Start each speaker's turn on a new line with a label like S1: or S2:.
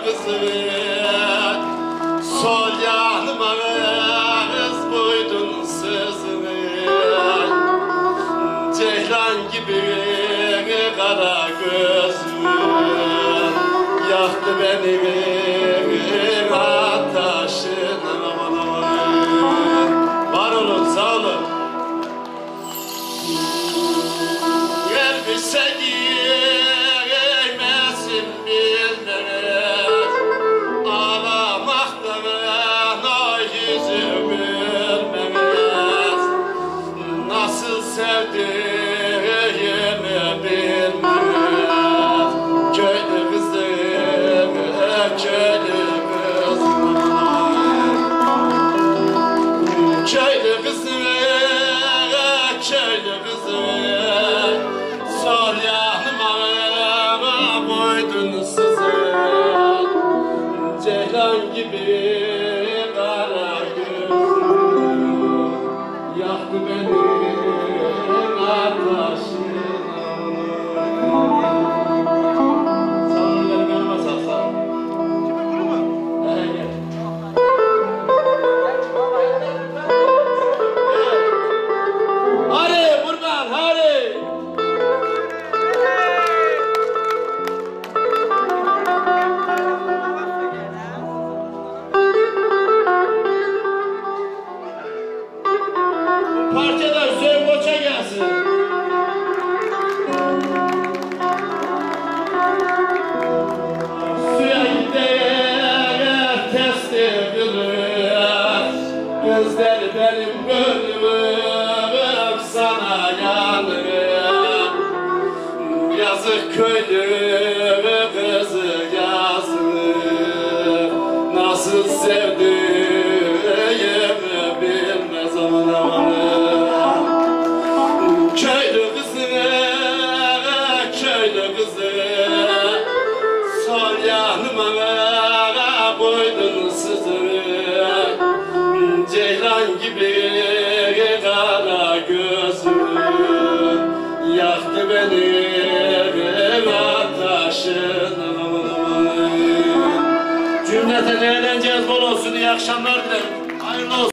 S1: kızı, sol yanıma kız buydun sızını. Ceylan gibi kara gözlü, yaktı beni ateşine. Var olun, sağ olun. Elbise giymesin bilmez, ağlamaktan o yüzüm bilmez. Nasıl sevdiğimi bilmez. Köylü kızım, köylü kızım, köylü kızım, köylü kızım. Sol yanıma boydun sızın, ceylan gibi kara gözlü, yaktı beni ateşine. Sağ olun, benim yanıma sağ. Kimi bunu mu? Gel. Hadi Burman, hadi. Parçada Hüseyin Koç'a gelsin. Suya gider testi kırır, gözleri benim gönlüm sana yanır. Yazık köylü kızı yazık, nasıl sevdiğimi bilmez aman. Köylü kızı, köylü kızı, sol yanıma boydun sızır, ceylan gibi kara gözün, yaktı beni ateşine. Cümleten eğleneceğiz, bol olsun, iyi akşamlar dilerim. Hayırlı olsun.